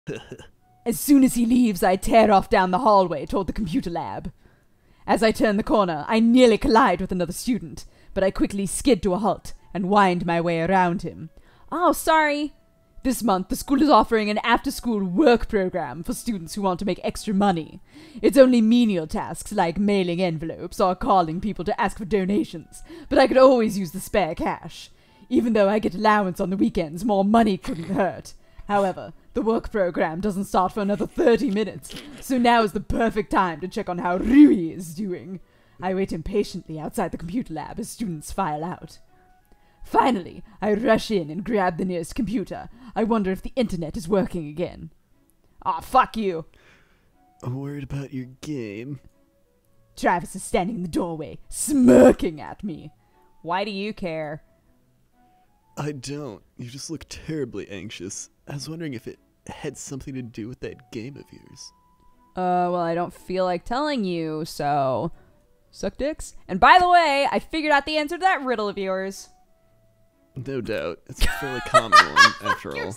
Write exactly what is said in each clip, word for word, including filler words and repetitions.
As soon as he leaves, I tear off down the hallway toward the computer lab. As I turn the corner, I nearly collide with another student, but I quickly skid to a halt and wind my way around him. Oh, sorry. This month, the school is offering an after-school work program for students who want to make extra money. It's only menial tasks like mailing envelopes or calling people to ask for donations, but I could always use the spare cash. Even though I get allowance on the weekends, more money couldn't hurt. However, the work program doesn't start for another thirty minutes, so now is the perfect time to check on how Rui is doing. I wait impatiently outside the computer lab as students file out. Finally, I rush in and grab the nearest computer. I wonder if the internet is working again. Aw, oh, fuck you. I'm worried about your game. Travis is standing in the doorway, smirking at me. Why do you care? I don't. You just look terribly anxious. I was wondering if it had something to do with that game of yours. Uh, well, I don't feel like telling you, so... Suck dicks? And by the way, I figured out the answer to that riddle of yours. No doubt. It's a fairly common one, after all.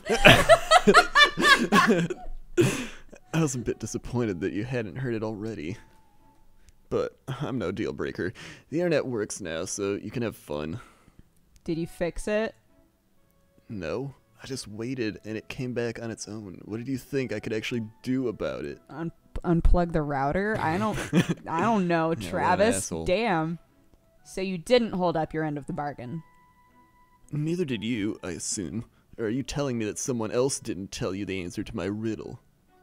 I was a bit disappointed that you hadn't heard it already. But I'm no deal breaker. The internet works now, so you can have fun. Did you fix it? No. I just waited, and it came back on its own. What did you think I could actually do about it? Un unplug the router? I don't... I don't know, Travis. No, damn. So you didn't hold up your end of the bargain. Neither did you, I assume. Or are you telling me that someone else didn't tell you the answer to my riddle?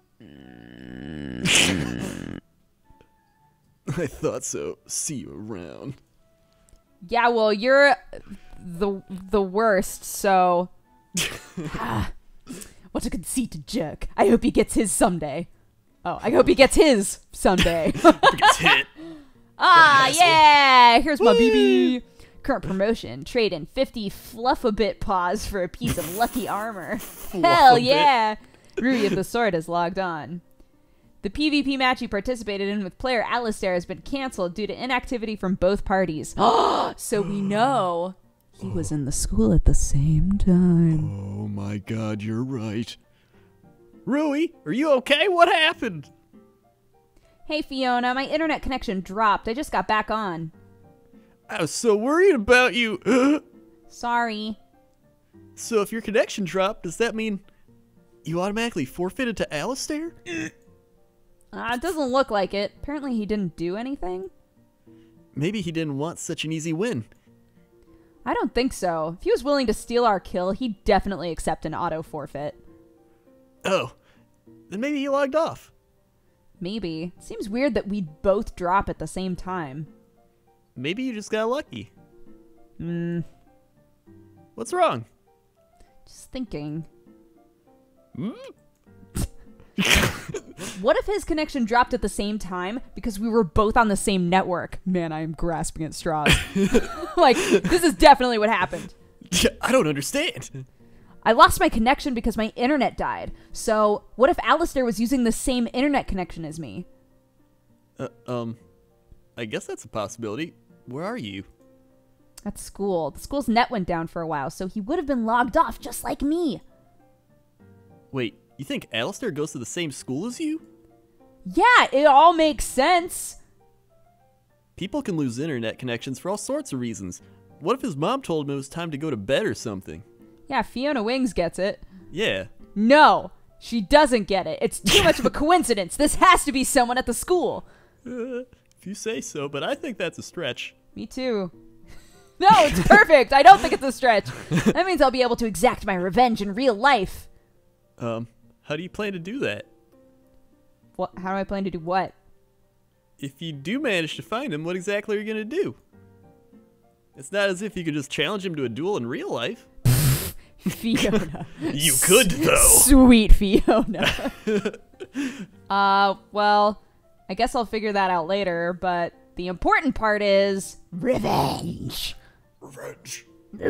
I thought so. See you around. Yeah, well, you're the the worst, so... ah, what a conceited jerk. I hope he gets his someday. Oh, I hope he gets his someday. Gets hit. Ah, yeah! Here's my B B. Current promotion. Trade in fifty fluff-a-bit paws for a piece of lucky armor. Hell yeah! Rui of the Sword has logged on. The PvP match you participated in with player Alistair has been cancelled due to inactivity from both parties. So we know he was in the school at the same time. Oh my god, you're right. Rui, are you okay? What happened? Hey Fiona, my internet connection dropped. I just got back on. I was so worried about you. Sorry. So if your connection dropped, does that mean you automatically forfeited to Alistair? Uh, it doesn't look like it. Apparently he didn't do anything. Maybe he didn't want such an easy win. I don't think so. If he was willing to steal our kill, he'd definitely accept an auto forfeit. Oh, then maybe he logged off. Maybe. Seems weird that we'd both drop at the same time. Maybe you just got lucky. Hmm. What's wrong? Just thinking. Hmm? What if his connection dropped at the same time because we were both on the same network? Man, I am grasping at straws. Like, this is definitely what happened. I don't understand. I lost my connection because my internet died. So, what if Alistair was using the same internet connection as me? Uh, um, I guess that's a possibility. Where are you? At school. The school's net went down for a while, so he would have been logged off just like me. Wait, you think Alistair goes to the same school as you? Yeah, it all makes sense. People can lose internet connections for all sorts of reasons. What if his mom told him it was time to go to bed or something? Yeah, Fiona Wings gets it. Yeah. No, she doesn't get it. It's too much of a coincidence. This has to be someone at the school. Uh, if you say so, but I think that's a stretch. Me too. No, it's perfect. I don't think it's a stretch. That means I'll be able to exact my revenge in real life. Um, how do you plan to do that? What? How do I plan to do what? If you do manage to find him, what exactly are you going to do? It's not as if you could just challenge him to a duel in real life. Fiona. You could, though. Sweet Fiona. uh, well, I guess I'll figure that out later, but the important part is revenge. Revenge.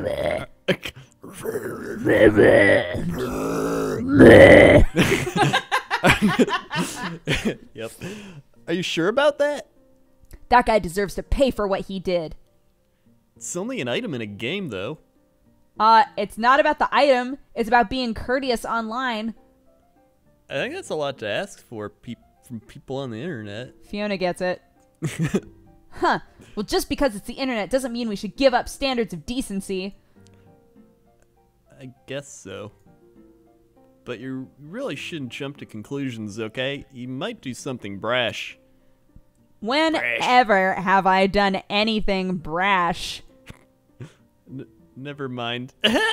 Yep. Are you sure about that? That guy deserves to pay for what he did. It's only an item in a game, though. Uh, it's not about the item. It's about being courteous online. I think that's a lot to ask for pe from people on the internet. Fiona gets it. Huh. Well, just because it's the internet doesn't mean we should give up standards of decency. I guess so. But you really shouldn't jump to conclusions, okay? You might do something brash. Whenever brash. have I done anything brash? N never mind.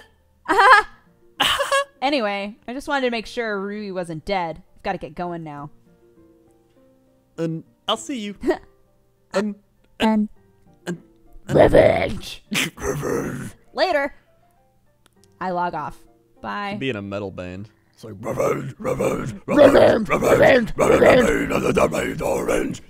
Anyway, I just wanted to make sure Rui wasn't dead. I've got to get going now. And I'll see you. and and and revenge. Later. I log off. Bye. Be in a metal band. It's like revenge, revenge, revenge, revenge, revenge, orange.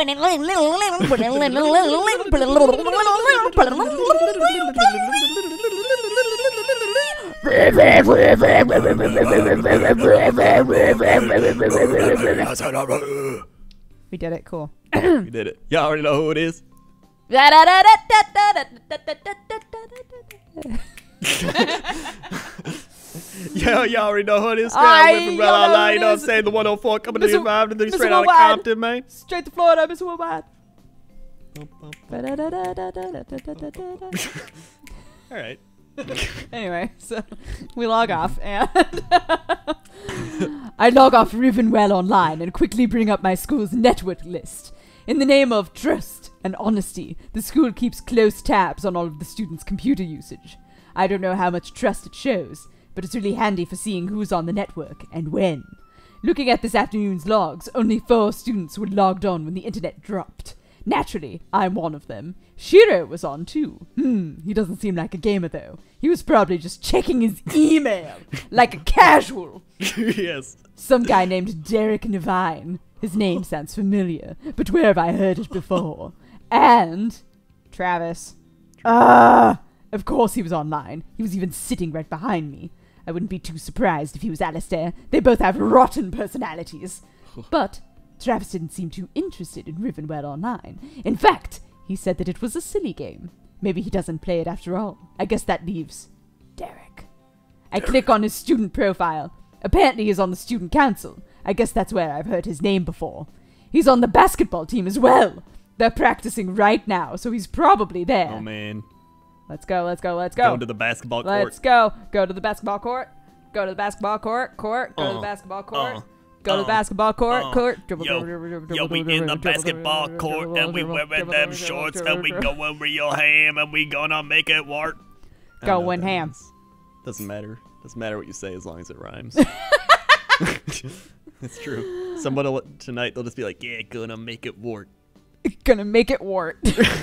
We did it. Cool. We did it. Y'all already know who it is. Yo, y'all already know who it is. I Rivenwell Online, you know what I'm saying? The one oh four coming to the five and then straight out of Compton, man. Straight to Florida, Miss Woodbine. All right. Anyway, so we log off, and I log off Rivenwell Online and quickly bring up my school's network list. In the name of trust and honesty, the school keeps close tabs on all of the students' computer usage. I don't know how much trust it shows, but it's really handy for seeing who's on the network and when. Looking at this afternoon's logs, only four students were logged on when the internet dropped. Naturally, I'm one of them. Shiro was on too. Hmm, he doesn't seem like a gamer though. He was probably just checking his email, like a casual. Yes. Some guy named Derek Nevine. His name sounds familiar, but where have I heard it before? And Travis. Ah, of course he was online. He was even sitting right behind me. I wouldn't be too surprised if he was Alistair. They both have rotten personalities. But Travis didn't seem too interested in Rivenwell Online. In fact, he said that it was a silly game. Maybe he doesn't play it after all. I guess that leaves Derek. I click on his student profile. Apparently he's on the student council. I guess that's where I've heard his name before. He's on the basketball team as well. They're practicing right now, so he's probably there. Oh, man. Let's go, let's go, let's go. Going to the basketball court. Let's go. Go to the basketball court. Go to the basketball court. Court. Go uh, to the basketball court. Uh, Go to the uh, basketball court. uh, Court. Yo, yo, we in the basketball court and we wearing them shorts and we going real ham and we gonna make it work. Going ham. Means. Doesn't matter. Doesn't matter what you say as long as it rhymes. It's true. Someone will, tonight they'll just be like, yeah, gonna make it work. Gonna make it work.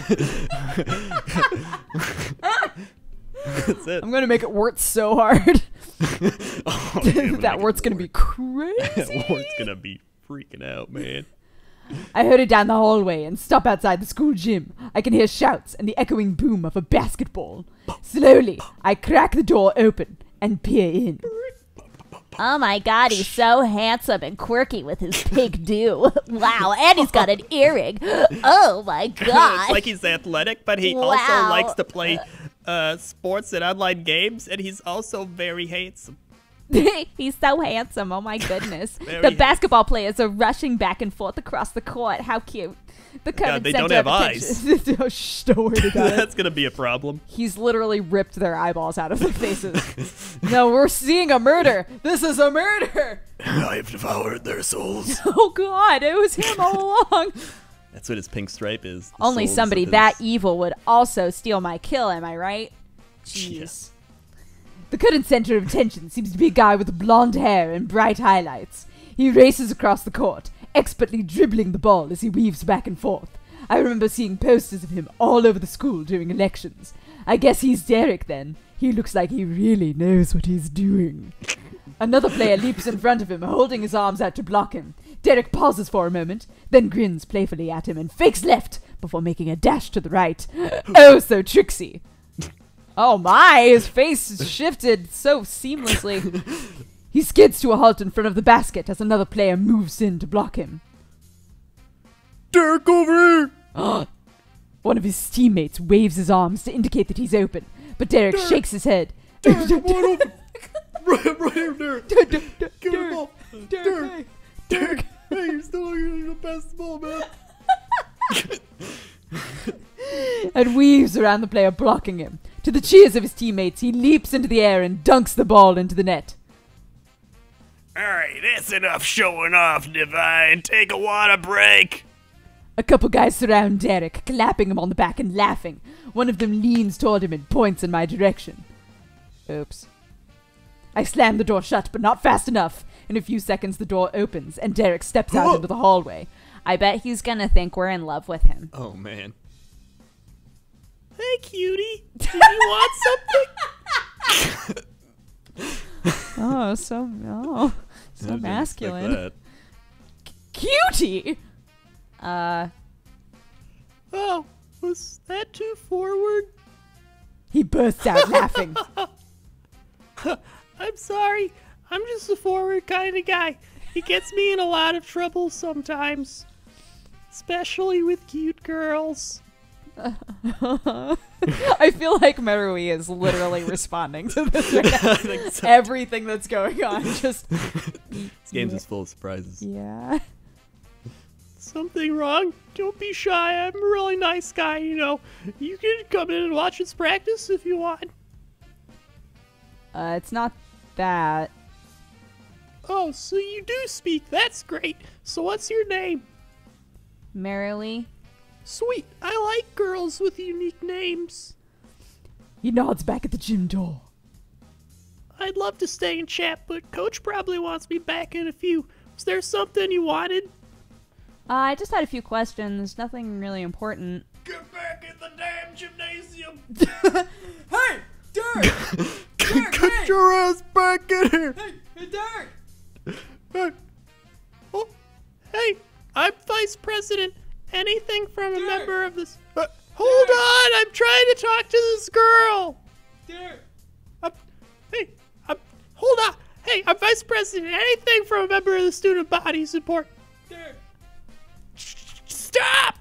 That's it. I'm gonna make it work so hard. Oh, man, that word's gonna be crazy. That word's gonna be freaking out, man. I hurry down the hallway and stop outside the school gym. I can hear shouts and the echoing boom of a basketball. Slowly, I crack the door open and peer in. Oh my god, he's so handsome and quirky with his pig do. Wow, and he's got an earring. Oh my god. It's like he's athletic, but he Wow. also likes to play uh, sports and online games, and he's also very handsome. He's so handsome. Oh my goodness. Very The handsome. basketball players are rushing back and forth across the court. How cute. The God, they center don't have of eyes. attention- oh, shh, don't worry about it. That's gonna be a problem. He's literally ripped their eyeballs out of their faces. No, we're seeing a murder. This is a murder. I've devoured their souls. Oh god, it was him all along. That's what his pink stripe is. the Only souls somebody of his- that evil would also steal my kill, am I right? Jeez. Yes. The current center of attention seems to be a guy with blonde hair and bright highlights. He races across the court, expertly dribbling the ball as he weaves back and forth. I remember seeing posters of him all over the school during elections. I guess he's Derek then. He looks like he really knows what he's doing. Another player leaps in front of him, holding his arms out to block him. Derek pauses for a moment, then grins playfully at him and fakes left before making a dash to the right. Oh, so tricksy. Oh my, his face shifted so seamlessly. He skids to a halt in front of the basket as another player moves in to block him. Derek, over here! One of his teammates waves his arms to indicate that he's open, but Derek shakes his head. Derek, I'm wide open. Right, right here, Derek. Derek, Derek, Give him the ball. Derek, Derek. hey, Derek. Hey, you're still not going to pass the ball, man. and weaves around the player, blocking him. To the cheers of his teammates, he leaps into the air and dunks the ball into the net. Alright, that's enough showing off, Divine. Take a water break. A couple guys surround Derek, clapping him on the back and laughing. One of them leans toward him and points in my direction. Oops. I slam the door shut, but not fast enough. In a few seconds, the door opens, and Derek steps out into the hallway. I bet he's gonna think we're in love with him. Oh, man. Hey, cutie. Do you want something? Oh, so oh, so I didn't masculine. expect Cutie. Uh, Oh, was that too forward? He bursts out laughing. I'm sorry. I'm just a forward kind of guy. He gets me in a lot of trouble sometimes. Especially with cute girls. I feel like Merui is literally responding to this right now. I think so. Everything that's going on. Just This game's just full of surprises. yeah. Something wrong? Don't be shy. I'm a really nice guy, you know. You can come in and watch us practice if you want. Uh, it's not that. Oh, so you do speak. That's great. So what's your name? Merui. Sweet. I like girls with unique names. He nods back at the gym door. I'd love to stay and chat, but Coach probably wants me back in a few. Was there something you wanted? Uh, I just had a few questions. Nothing really important. Get back in the damn gymnasium! Hey, Derek! Get your ass back in here! Hey, hey, Derek! Hey. Oh, hey, I'm vice president. Anything from a Derek. member of this... Uh, hold on, I'm trying to talk to this girl. Derek! I'm, hey, I'm, hold on. Hey, I'm vice president. Anything from a member of the student body is important. Derek! Stop!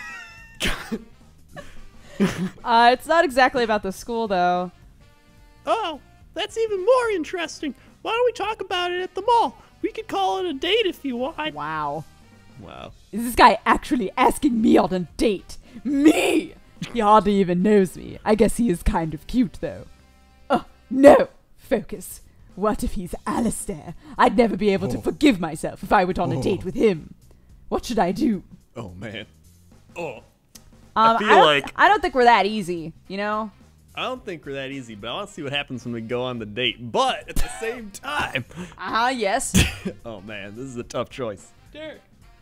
Uh, it's not exactly about the school, though. Oh, that's even more interesting. Why don't we talk about it at the mall? We could call it a date if you want. Wow. Wow. Is this guy actually asking me on a date? Me! He hardly even knows me. I guess he is kind of cute, though. Oh, no! Focus. What if he's Alistair? I'd never be able to Oh. forgive myself if I went on a Oh. date with him. What should I do? Oh, man. Oh. Um, feel don't, like- I don't think we're that easy, you know? I don't think we're that easy, but I want to see what happens when we go on the date. But at the same time... Uh-huh, yes. Oh, man, this is a tough choice. Derek.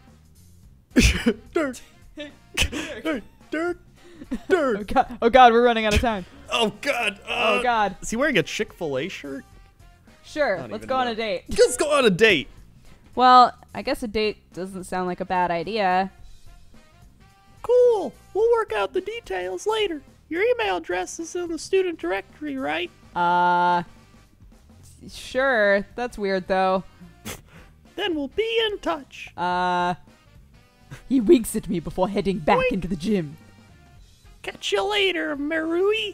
Dirk. Hey, Hey, Dirk. Oh Dirk. god, oh god, we're running out of time. Oh, God. Uh, Oh god. Is he wearing a Chick-fil-A shirt? Sure, don't let's even go on know. a date. Let's go on a date. Well, I guess a date doesn't sound like a bad idea. Cool. We'll work out the details later. Your email address is in the student directory, right? Uh, sure. That's weird, though. Then we'll be in touch. Uh, he winks at me before heading back Wink. into the gym. Catch you later, Merui.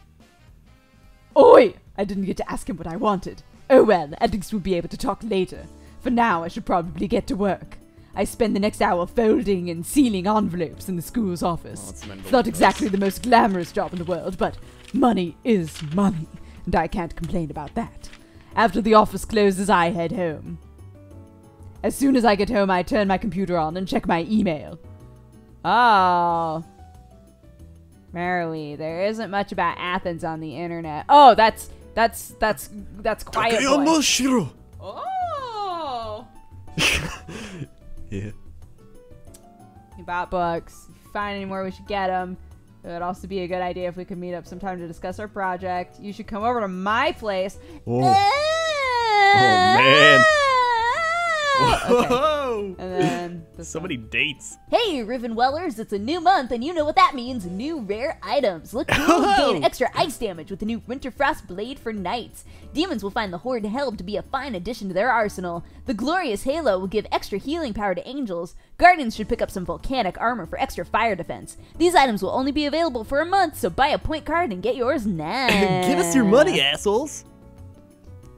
Oi! I didn't get to ask him what I wanted. Oh well, at least we'll be able to talk later. For now, I should probably get to work. I spend the next hour folding and sealing envelopes in the school's office. Oh, it's an It's not exactly the most glamorous job in the world, but money is money, and I can't complain about that. After the office closes, I head home. As soon as I get home, I turn my computer on and check my email. Oh. Merui, there isn't much about Athens on the internet. Oh, that's, that's, that's, that's Quiet Boy. Shiro. Oh! Yeah. You bought books. If you find any more, we should get them. It would also be a good idea if we could meet up sometime to discuss our project. You should come over to my place. Oh. Oh, man. Okay. Whoa. And then this So one. many dates. Hey, Rivenwellers, it's a new month, and you know what that means. New rare items. Look cool Oh. and gain extra ice damage with the new Winterfrost Blade for Knights. Demons will find the Horde Helm to be a fine addition to their arsenal. The Glorious Halo will give extra healing power to angels. Guardians should pick up some volcanic armor for extra fire defense. These items will only be available for a month, so buy a point card and get yours now. Give us your money, assholes.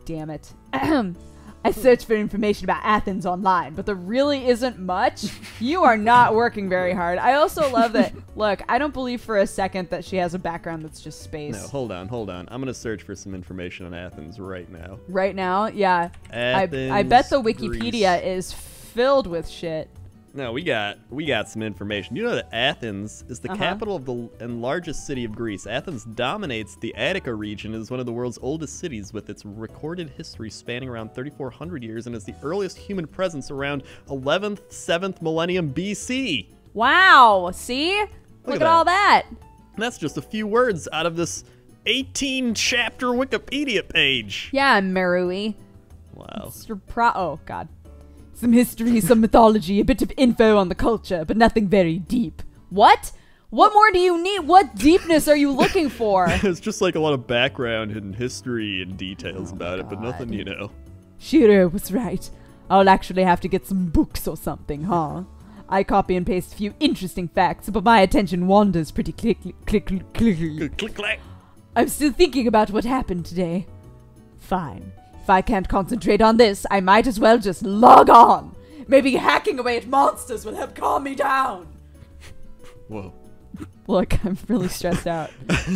damn it. I searched for information about Athens online, but there really isn't much. You are not working very hard. I also love that, look, I don't believe for a second that she has a background that's just space. No, hold on, hold on. I'm going to search for some information on Athens right now. Right now? Yeah. Athens, I, I bet the Wikipedia Greece. is filled with shit. No, we got we got some information. You know that Athens is the Uh-huh. capital of the and largest city of Greece. Athens dominates the Attica region and is one of the world's oldest cities with its recorded history spanning around thirty-four hundred years and is the earliest human presence around eleventh, seventh millennium B C. Wow. See? Look, Look at, at all that. And that's just a few words out of this eighteen chapter Wikipedia page. Yeah, Merui. Wow. It's your pro- oh, God. Some history, some mythology, a bit of info on the culture, but nothing very deep. What? What more do you need? What deepness are you looking for? It's just like a lot of background and history and details Oh about it, but nothing, God. you know. Shiro was right. I'll actually have to get some books or something, huh? I copy and paste a few interesting facts, but my attention wanders pretty click, click, click, click. Click, click, clack. I'm still thinking about what happened today. Fine. If I can't concentrate on this, I might as well just log on. Maybe hacking away at monsters will help calm me down. Whoa. Look, I'm really stressed out.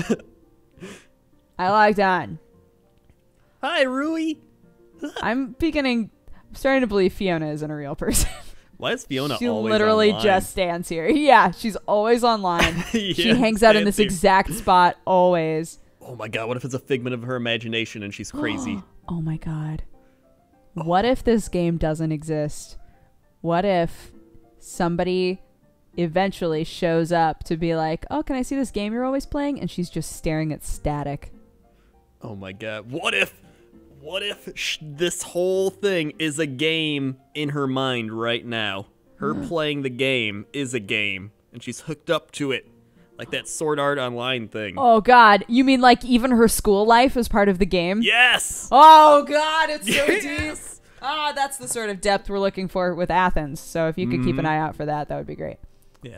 I logged on. Hi, Rui. I'm beginning... I'm starting to believe Fiona isn't a real person. Why is Fiona She always literally online? just stands here. Yeah, she's always online. Yeah, she hangs out in this stands here. exact spot always. Oh my god, what if it's a figment of her imagination and she's crazy? Oh my god. What if this game doesn't exist? What if somebody eventually shows up to be like, oh, can I see this game you're always playing? And she's just staring at static. Oh my god. What if, what if sh this whole thing is a game in her mind right now? Her playing the game is a game, and she's hooked up to it. Like that Sword Art Online thing. Oh god, you mean like even her school life is part of the game? Yes! Oh god, it's so Yes! deep. Ah, that's the sort of depth we're looking for with Athens. So if you could keep an Mhm. eye out for that, that would be great. Yeah.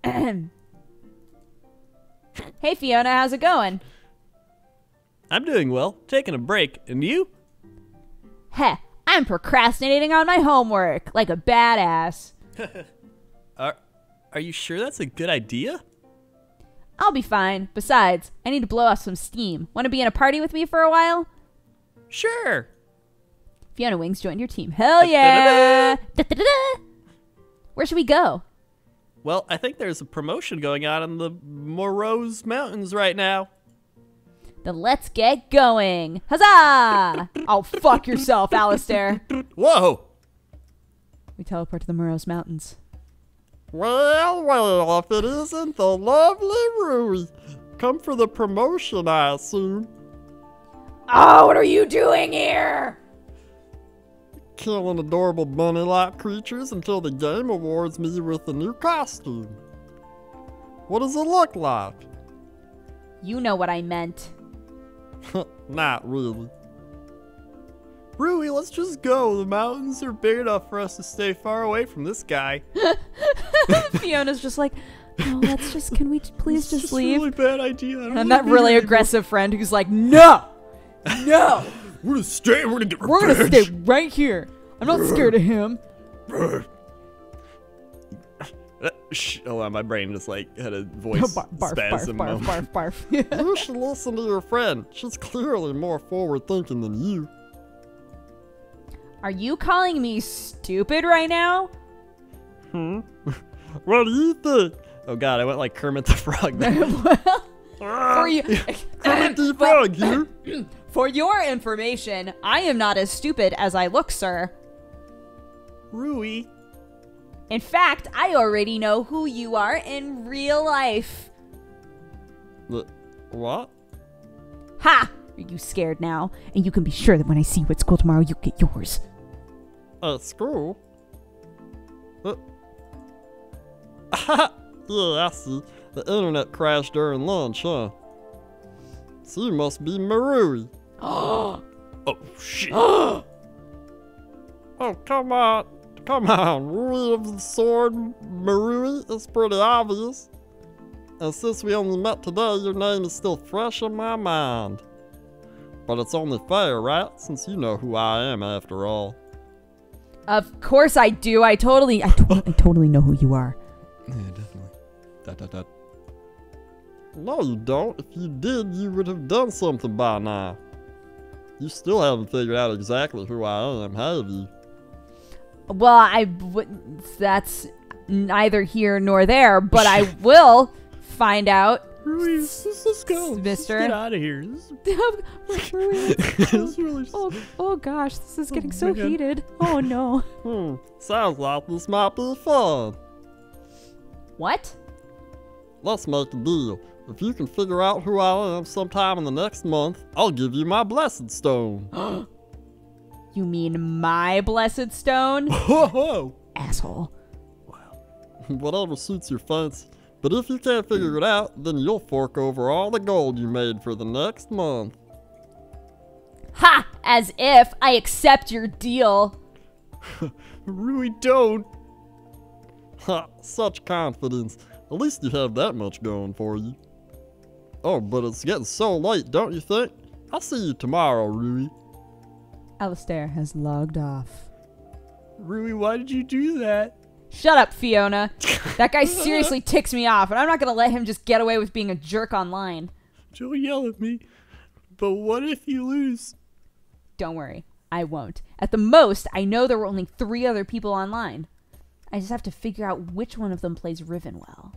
Hey Fiona, how's it going? I'm doing well, taking a break, and you? Heh, I'm procrastinating on my homework like a badass. Are, are you sure that's a good idea? I'll be fine. Besides, I need to blow off some steam. Want to be in a party with me for a while? Sure. Fiona Wings joined your team. Hell yeah! Da-da-da-da. Where should we go? Well, I think there's a promotion going on in the Morose Mountains right now. Then let's get going. Huzzah! Oh, fuck yourself, Alistair. Whoa! We teleport to the Morose Mountains. Well, well, if it isn't the lovely Rui. Come for the promotion, I assume. Oh, what are you doing here? Killing adorable bunny-like creatures until the game awards me with a new costume. What does it look like? You know what I meant. Not really. Rui, let's just go. The mountains are big enough for us to stay far away from this guy. Fiona's just like, no, let's just, can we please It's just just leave? a really bad idea. I don't And wanna that be really here aggressive friend who's like, no, no, anymore. We're gonna stay. We're gonna get we're gonna revenge. stay right here. I'm not scared of him. Uh, sh- Hold on, my brain just like had a voice barf, barf, barf, spasm barf, moment. barf, barf. You should listen to your friend. She's clearly more forward-thinking than you. Are you calling me stupid right now? Hmm? What do you think? Oh god, I went like Kermit the Frog there. Well, for you, Kermit the Frog here. for your information, I am not as stupid as I look, sir. Rui. In fact, I already know who you are in real life. L- What? Ha! Are you scared now? And you can be sure that when I see you at school tomorrow, you get yours. At school? Uh. Yeah, I see. The internet crashed during lunch, huh? So you must be Merui. Oh shit. Oh, come on. Come on. Rui of the Sword, Merui, it's pretty obvious. And since we only met today, your name is still fresh in my mind. But it's only fair, right? Since you know who I am after all. Of course I do. I totally, I, to- I totally know who you are. Yeah, definitely. Dot, dot, dot. No, you don't. If you did, you would have done something by now. You still haven't figured out exactly who I am, have you? Well, I w- that's neither here nor there, but I will find out. Rui, let's, let's go. Mister. Let's get out of here. This is, This this is really. oh, oh gosh, this is getting Oh, so man. heated. Oh no. Hmm, sounds like this might be fun. What? Let's make a deal. If you can figure out who I am sometime in the next month, I'll give you my blessed stone. You mean my blessed stone? Whoa! Asshole. Whatever suits your fancy. But if you can't figure it out, then you'll fork over all the gold you made for the next month. Ha! As if I accept your deal. Rui, don't. Ha, such confidence. At least you have that much going for you. Oh, but it's getting so late, don't you think? I'll see you tomorrow, Rui. Alistair has logged off. Rui, why did you do that? Shut up, Fiona. That guy seriously ticks me off, and I'm not gonna let him just get away with being a jerk online. Don't yell at me. But what if you lose? Don't worry, I won't. At the most, I know there were only three other people online. I just have to figure out which one of them plays Rivenwell.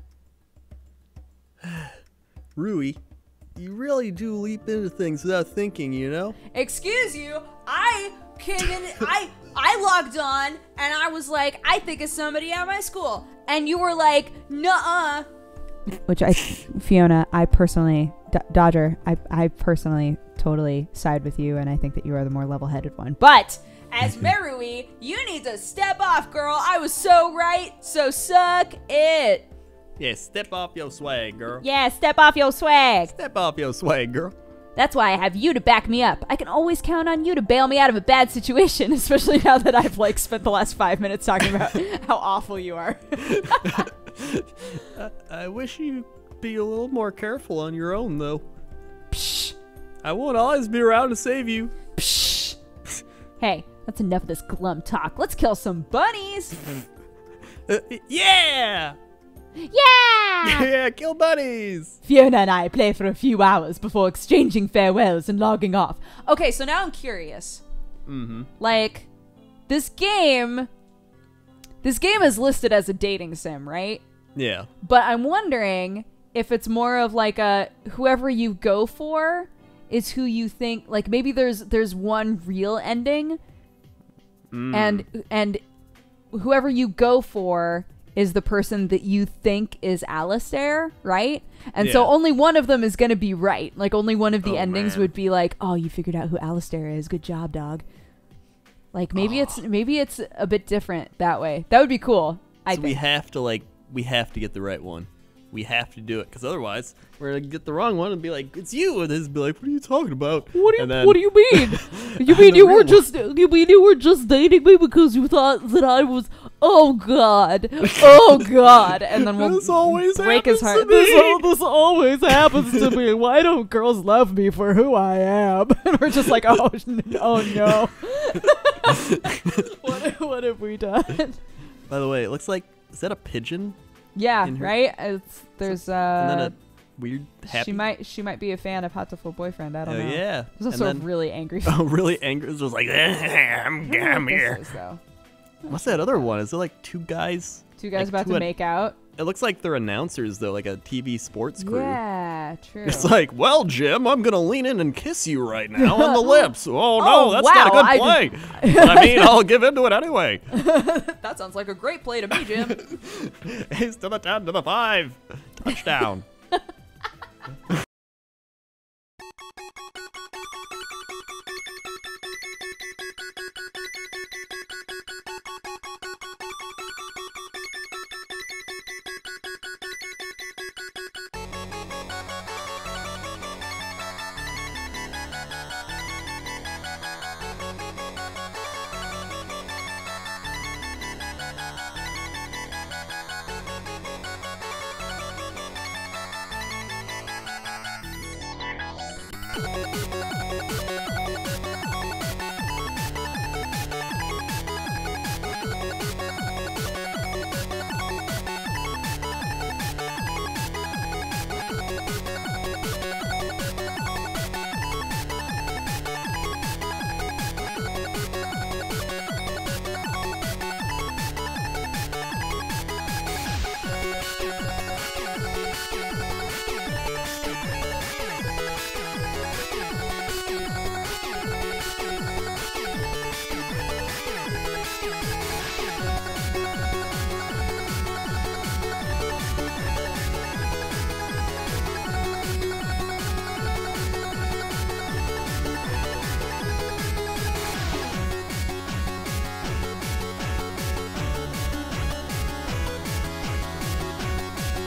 Rui, you really do leap into things without thinking, you know? Excuse you, I came in, I I logged on, and I was like, I think it's somebody at my school. And you were like, nuh-uh. Which I, Fiona, I personally, D- Dodger, I, I personally totally side with you, and I think that you are the more level-headed one. But, as Merui, you need to step off, girl. I was so right, so suck it. Yeah, step off your swag, girl. Yeah, step off your swag. Step off your swag, girl. That's why I have you to back me up. I can always count on you to bail me out of a bad situation, especially now that I've like spent the last five minutes talking about how awful you are. I, I wish you'd be a little more careful on your own, though. Psh, I won't always be around to save you. psh. Hey, that's enough of this glum talk. Let's kill some bunnies. Uh, yeah! Yeah! Yeah, kill bunnies! Fiona and I play for a few hours before exchanging farewells and logging off. Okay, so now I'm curious. Mm-hmm. Like, this game... This game is listed as a dating sim, right? Yeah. But I'm wondering if it's more of like a whoever you go for is who you think, like maybe there's there's one real ending Mm. and and whoever you go for is the person that you think is Alistair, right? And so Yeah. only one of them is going to be right. Like only one of the Oh, endings man. would be like, "Oh, you figured out who Alistair is. Good job, dog." Like maybe it's maybe it's a bit different that way. That would be cool. I so think. we have to, like, we have to get the right one. We have to do it, because otherwise we're going to get the wrong one and be like, it's you, and this be like, what are you talking about? What do you And then- What do you mean? You I'm mean the you real were one. just you mean you were just dating me because you thought that I was oh god oh god and then we'll This always break his happens heart. to me. This, al- this always happens to me. Why don't girls love me for who I am? And we're just like oh n- oh no. what what have we done? By the way, it looks like, is that a pigeon? Yeah, In her- right. It's there's uh. and then a weird happy... she might she might be a fan of Hatoful Boyfriend. I don't Oh, know. yeah. There's And also then- a really angry. Oh, really angry. It was like, I'm, I don't know I'm what this here. is, though. What's that other one? Is it like two guys? Two guys Like about two to ad- make out. It looks like they're announcers, though, like a T V sports crew. Yeah, true. It's like, well, Jim, I'm going to lean in and kiss you right now on the lips. Oh, no, Oh, that's wow, not a good I play. But I mean, I'll give into it anyway. That sounds like a great play to me, Jim. Ace to the ten to the five. Touchdown.